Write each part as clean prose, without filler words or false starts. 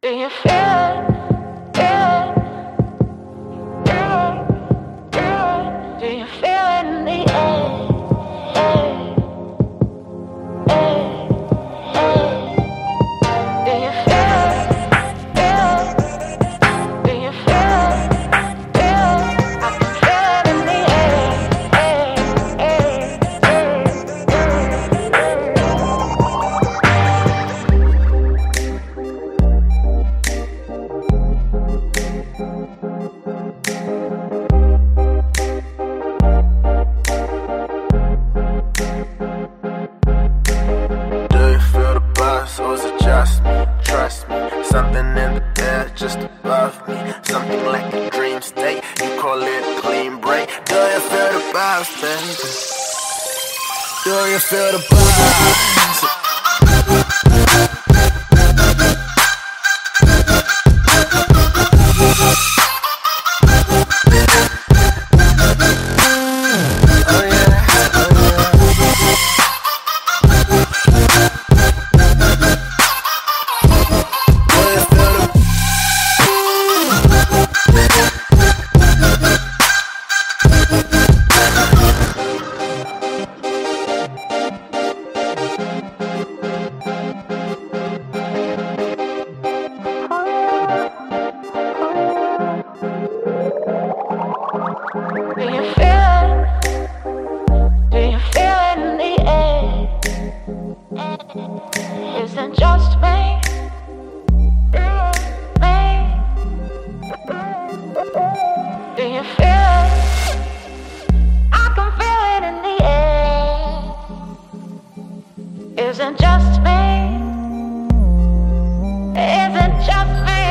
Do you feel it? Do you feel it in the air? Do you feel it? Do you feel it? I can feel it in the Or is it just me? Trust me, something in the air just above me. Something like a dream state, you call it a clean break. Do you feel the vibes, baby? Do you feel the vibes? Do you feel it? Do you feel it in the air? Isn't just me? Do you feel it? I can feel it in the air. Isn't just me? Isn't just me?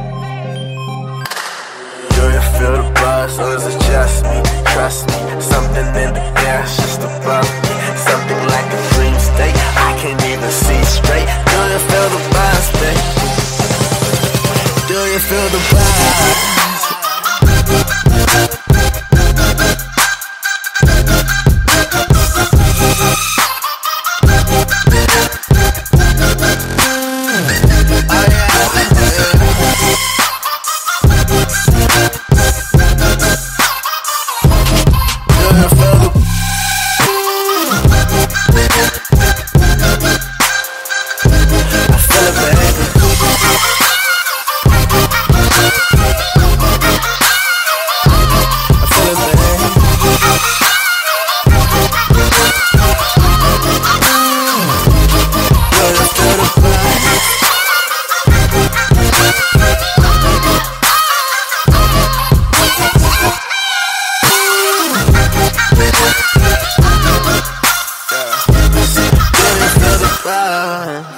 Do you feel the buzz, or is it just me? Trust me, something in the air, it's just above me. Something like a dream state, I can't even see straight. Do you feel the buzz, baby? Do you feel the buzz? Yeah.